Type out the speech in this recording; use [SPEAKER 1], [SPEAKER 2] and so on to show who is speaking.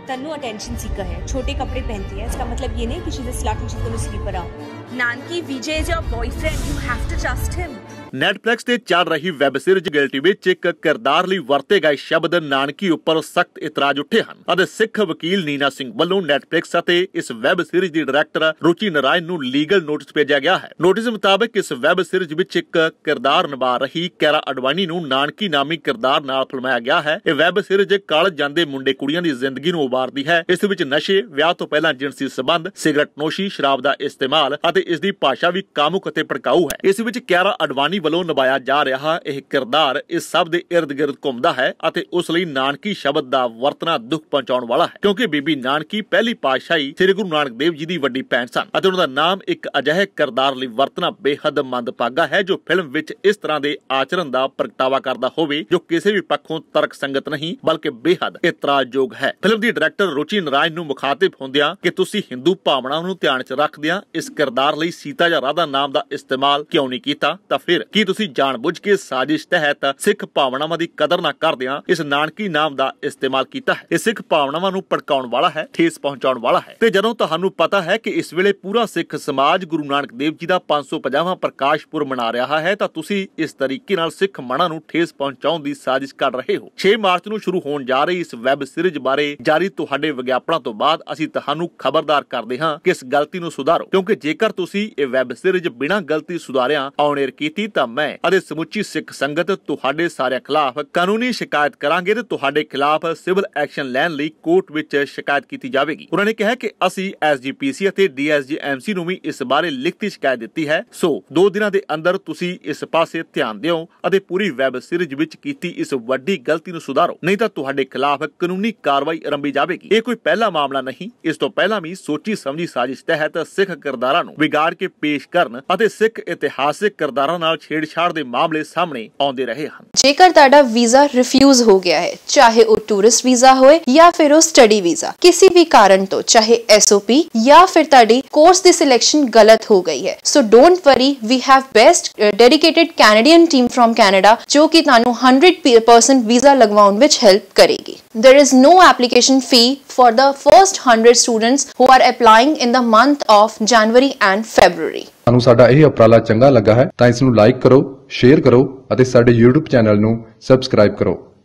[SPEAKER 1] Tannu attention seeker है, छोटे कपड़े पहनती है। इसका मतलब ये नहीं कि she's a slut and she's going to sleep around. Nanki Vijay is your boyfriend, you have to trust him.
[SPEAKER 2] Netflix ਤੇ ਚੱਲ ਰਹੀ ਵੈਬ ਸੀਰੀਜ਼ ਗਿਲਟੀ ਵਿੱਚ ਇੱਕ ਕਿਰਦਾਰ ਲਈ ਵਰਤੇ ਗਏ ਸ਼ਬਦ ਨਾਨਕੀ ਉੱਪਰ ਸਖਤ ਇਤਰਾਜ਼ ਉੱਠੇ ਹਨ ਅਤੇ ਸਿੱਖ ਵਕੀਲ ਨੀਨਾ ਸਿੰਘ ਵੱਲੋਂ ਨੈਟਫਲਿਕਸ ਅਤੇ ਇਸ ਵੈਬ ਸੀਰੀਜ਼ ਦੀ ਡਾਇਰੈਕਟਰ ਰੁਚੀ ਨਾਰਾਇਣ ਨੂੰ ਲੀਗਲ ਨੋਟਿਸ ਭੇਜਿਆ ਗਿਆ ਹੈ। ਨੋਟਿਸ ਮੁਤਾਬਕ ਇਸ ਵੈਬ ਸੀਰੀਜ਼ ਵਿੱਚ ਇੱਕ ਕਿਰਦਾਰ ਨਿਭਾ ਰਹੀ ਕਿਆਰਾ ਅਡਵਾਨੀ ਨੂੰ ਨਾਨਕੀ ਨਾਮੀ ਕਿਰਦਾਰ ਨਾਲ ਫਿਲਮਾਇਆ ਗਿਆ ਹੈ। ਇਹ ਵੈਬ ਸੀਰੀਜ਼ ਕਾਲਜ ਜਾਂਦੇ ਮੁੰਡੇ ਕੁੜੀਆਂ ਦੀ ਜ਼ਿੰਦਗੀ ਨੂੰ ਉਭਾਰਦੀ ਹੈ। ਇਸ ਵਿੱਚ ਨਸ਼ੇ, ਵਿਆਹ ਤੋਂ ਪਹਿਲਾਂ ਜਿਨਸੀ ਸੰਬੰਧ, ਸਿਗਰਟ ਨੋਸ਼ੀ, ਸ਼ਰਾਬ ਦਾ ਇਸਤੇਮਾਲ ਅਤੇ ਇਸ ਦੀ ਭਾਸ਼ਾ ਵੀ ਕਾਮੁਕ ਅਤੇ ਭੜਕਾਊ ਹੈ। ਇਸ ਵਿੱਚ ਕਿਆਰਾ ਅਡਵਾਨੀ ਵੱਲੋਂ ਨਿਭਾਇਆ ਜਾ ਰਿਹਾ ਇਹ ਕਿਰਦਾਰ ਇਸ ਸਭ ਦੇ ਇਰਦ-ਗਿਰਦ ਘੁੰਮਦਾ ਹੈ ਅਤੇ ਉਸ ਲਈ ਨਾਨਕੀ ਸ਼ਬਦ ਦਾ ਵਰਤਣਾ ਦੁੱਖ ਪਹੁੰਚਾਉਣ ਵਾਲਾ ਹੈ ਕਿਉਂਕਿ ਬੀਬੀ ਨਾਨਕੀ ਪਹਿਲੀ ਪਾਤਸ਼ਾਹੀ ਸ੍ਰੀ ਗੁਰੂ ਨਾਨਕ ਦੇਵ ਜੀ ਦੀ ਵੱਡੀ ਭੈਣ ਸਨ ਅਤੇ ਉਹਨਾਂ ਦਾ ਨਾਮ ਇੱਕ ਅਜਿਹੇ ਕਿਰਦਾਰ ਲਈ ਵਰਤਣਾ ਬੇਹੱਦ ਮੰਦਭਾਗਾ ਹੈ ਜੋ ਫਿਲਮ ਵਿੱਚ ਇਸ ਤਰ੍ਹਾਂ ਦੇ ਆਚਰਣ ਦਾ ਪ੍ਰਗਟਾਵਾ ਕਰਦਾ ਹੋਵੇ ਜੋ ਕਿਸੇ ਵੀ ਪੱਖੋਂ ਤਰਕ ਸੰਗਤ ਨਹੀਂ ਬਲਕਿ ਬੇਹੱਦ ਇਤਰਾਜ਼ਯੋਗ ਹੈ। ਫਿਲਮ ਦੀ ਡਾਇਰੈਕਟਰ ਰੁਚੀ ਨਾਰਾਇਣ ਨੂੰ ਮੁਖਾਤਿਬ ਹੁੰਦਿਆਂ ਕਿ ਤੁਸੀਂ ਹਿੰਦੂ ਭਾਵਨਾਵਾਂ ਨੂੰ ਧਿਆਨ 'ਚ ਰੱਖਦਿਆਂ ਇਸ ਕਿਰਦਾਰ ਲਈ ਸੀਤਾ ਜਾਂ ਰਾਧਾ ਨਾਮ ਦਾ ਇਸਤੇਮਾਲ ਕਿਉਂ ਨਹੀਂ ਕੀਤਾ ਤਾਂ ਫਿਰ ਕੀ ਤੁਸੀਂ ਜਾਣਬੁੱਝ ਕੇ ਸਾਜ਼ਿਸ਼ ਤਹਿਤ ਸਿੱਖ ਭਾਵਨਾਵਾਂ ਦੀ ਕਦਰ ਨਾ ਕਰਦਿਆਂ ਇਸ ਨਾਨਕੀ ਨਾਮ ਦਾ ਇਸਤੇਮਾਲ ਕੀਤਾ ਹੈ। ਇਹ ਸਿੱਖ ਭਾਵਨਾਵਾਂ ਨੂੰ ਭੜਕਾਉਣ ਵਾਲਾ ਹੈ, ਠੇਸ ਪਹੁੰਚਾਉਣ ਵਾਲਾ ਹੈ ਤੇ ਜਦੋਂ ਤੁਹਾਨੂੰ ਪਤਾ ਹੈ ਕਿ ਇਸ ਵੇਲੇ ਪੂਰਾ ਸਿੱਖ ਸਮਾਜ ਗੁਰੂ ਨਾਨਕ ਦੇਵ ਜੀ ਦਾ 550ਵਾਂ ਪ੍ਰਕਾਸ਼ ਪੁਰਬ ਮਨਾ ਰਿਹਾ ਹੈ ਤਾਂ ਤੁਸੀਂ ਇਸ ਤਰੀਕੇ ਨਾਲ ਸਿੱਖ ਮਨਾਂ ਨੂੰ ਠੇਸ ਪਹੁੰਚਾਉਣ ਦੀ ਸਾਜ਼ਿਸ਼ ਕਰ ਰਹੇ ਹੋ। 6 ਮਾਰਚ ਨੂੰ ਸ਼ੁਰੂ ਹੋਣ ਜਾ ਰਹੀ ਇਸ ਵੈਬ ਸੀਰੀਜ਼ ਬਾਰੇ ਜਾਰੀ ਤੁਹਾਡੇ ਵਿਗਿਆਪਨਾਂ ਤੋਂ ਬਾਅਦ ਅਸੀਂ ਤੁਹਾਨੂੰ ਖਬਰਦਾਰ ਕਰਦੇ ਹਾਂ ਕਿ ਇਸ ਗਲਤੀ ਨੂੰ ਸੁਧਾਰੋ ਕਿਉਂਕਿ ਜੇਕਰ ਤੁਸੀਂ ਇਹ ਵੈਬ ਸੀਰੀਜ਼ ਬਿਨਾਂ ਗਲਤੀ ਸੁਧਾਰਿਆਂ ਔਨ 에ਅਰ ਕੀਤੀ ਤਾਂ ਮੈਂ ਅਤੇ ਸਮੁੱਚੀ ਸਿੱਖ ਸੰਗਤ ਤੁਹਾਡੇ ਸਾਰਿਆਂ ਖਿਲਾਫ ਕਾਨੂੰਨੀ ਸ਼ਿਕਾਇਤ ਕਰਾਂਗੇ ਤੇ ਤੁਹਾਡੇ ਖਿਲਾਫ ਸਿਵਲ ਐਕਸ਼ਨ ਲੈਣ ਲਈ ਕੋਰਟ ਵਿੱਚ ਸ਼ਿਕਾਇਤ ਕੀਤੀ ਜਾਵੇਗੀ। ਉਹਨਾਂ ਨੇ ਕਿਹਾ ਕਿ ਅਸੀਂ ਐਸਜੀਪੀਸੀ ਅਤੇ ਡੀਐਸਜੀਐਮਸੀ ਨੂੰ ਵੀ ਇਸ ਬਾਰੇ ਲਿਖਤੀ ਸ਼ਿਕਾਇਤ ਦਿੱਤੀ ਹੈ ਸੋ 2 ਦਿਨਾਂ ਦੇ ਅੰਦਰ ਤੁਸੀਂ ਇਸ ਪਾਸੇ ਧਿਆਨ ਦਿਓ ਅਤੇ ਪੂਰੀ ਵੈਬ ਸੀਰੀਜ਼ ਵਿੱਚ ਕੀਤੀ ਇਸ ਵੱਡੀ ਗਲਤੀ ਨੂੰ ਸੁਧਾਰੋ ਨਹੀਂ ਤਾਂ ਤੁਹਾਡੇ ਖਿਲਾਫ ਕਾਨੂੰਨੀ ਕਾਰਵਾਈ ਆਰੰਭੀ ਜਾਵੇਗੀ। ਇਹ ਕੋਈ ਪਹਿਲਾ ਮਾਮਲਾ ਨਹੀਂ, ਇਸ ਤੋਂ ਪਹਿਲਾਂ ਵੀ ਸੋਚੀ ਸਮਝੀ ਸਾਜ਼ਿਸ਼ ਤਹਿਤ ਸਿੱਖ ਕਿਰਦਾਰਾਂ ਨੂੰ ਵਿਗਾੜ ਕੇ ਪੇਸ਼ ਕਰਨ ਅਤੇ ਸਿੱਖ ਇਤਿਹਾਸਿਕ ਕਿਰਦਾਰਾਂ ਨਾਲ ਛੇੜਛਾੜ ਦੇ ਮਾਮਲੇ ਸਾਹਮਣੇ ਆਉਂਦੇ ਰਹੇ ਹਨ।
[SPEAKER 3] ਜੇਕਰ ਤੁਹਾਡਾ ਵੀਜ਼ਾ ਰਿਫਿਊਜ਼ ਹੋ ਗਿਆ ਹੈ, ਚਾਹੇ ਉਹ ਟੂਰਿਸਟ ਵੀਜ਼ਾ ਹੋਏ ਜਾਂ ਫਿਰ ਉਹ ਸਟੱਡੀ ਵੀਜ਼ਾ, ਕਿਸੇ ਵੀ ਕਾਰਨ ਤੋਂ, ਚਾਹੇ ਐਸਓਪੀ ਜਾਂ ਫਿਰ ਤੁਹਾਡੀ ਕੋਰਸ ਦੀ ਸਿਲੈਕਸ਼ਨ ਗਲਤ ਹੋ ਗਈ ਹੈ, so don't worry, we have best dedicated Canadian team firm Canada ਜੋ ਕਿ ਤੁਹਾਨੂੰ 100% ਵੀਜ਼ਾ ਲਗਵਾਉਣ ਵਿੱਚ ਹੈਲਪ ਕਰੇਗੀ। There is no application fee for the first 100 students who are applying in the month of January and February.
[SPEAKER 4] ਤੁਹਾਨੂੰ ਸਾਡਾ ਇਹ ਉਪਰਾਲਾ ਚੰਗਾ ਲੱਗਾ ਹੈ ਤਾਂ ਇਸ ਨੂੰ ਲਾਈਕ ਕਰੋ, ਸ਼ੇਅਰ ਕਰੋ ਅਤੇ ਸਾਡੇ YouTube ਚੈਨਲ ਨੂੰ ਸਬਸਕ੍ਰਾਈਬ ਕਰੋ।